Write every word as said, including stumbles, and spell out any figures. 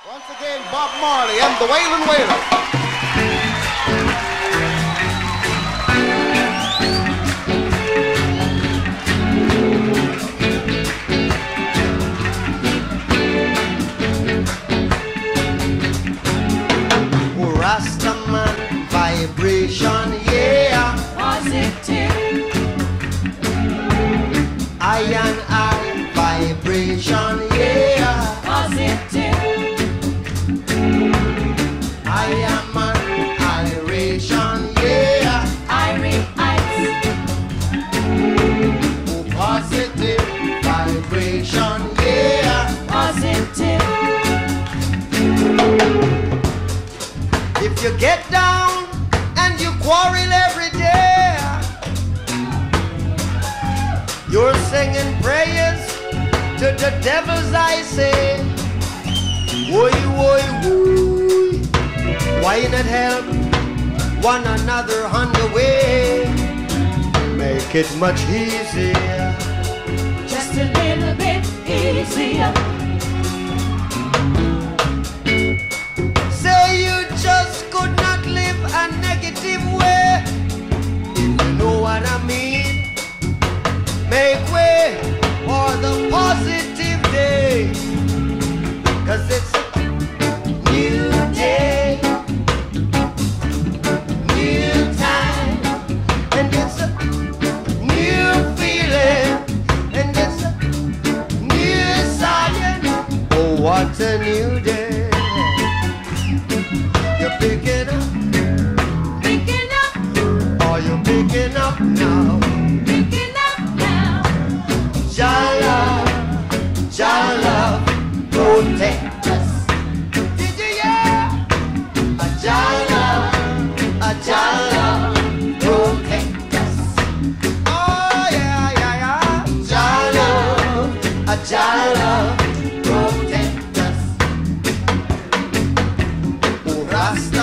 Once again, Bob Marley and the Wailin' Wailers. Rastaman vibration, yeah. Positive. Iron eye vibration, yeah. Positive. Iron man adoration, yeah. Irie eyes. Oh, positive vibration, yeah. Positive. If you get down and you quarrel every day, you're singing prayers to the devils, I say. Woy, woy, woy. Why not help one another on the way? Make it much easier. Just a little bit easier. Say you just could not live a negative way, if you know what I mean. Make way for the positive day, 'cause it's a new day, new time, and it's a new feeling, and it's a new science. Oh, what a new day. You're picking up, Picking up, are you picking up now? picking up now. Jah love, Jah love, protect us. Did you hear? A Jah love, a Jah love, protect us. Oh yeah, yeah, yeah. Jah love, a Jah love, protect us. Oh, Rasta.